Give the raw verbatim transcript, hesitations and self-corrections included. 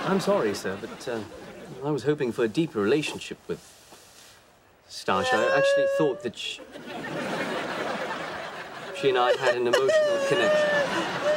I'm sorry, sir, but uh, I was hoping for a deeper relationship with Stasha. I actually thought that she, she and I had an emotional connection.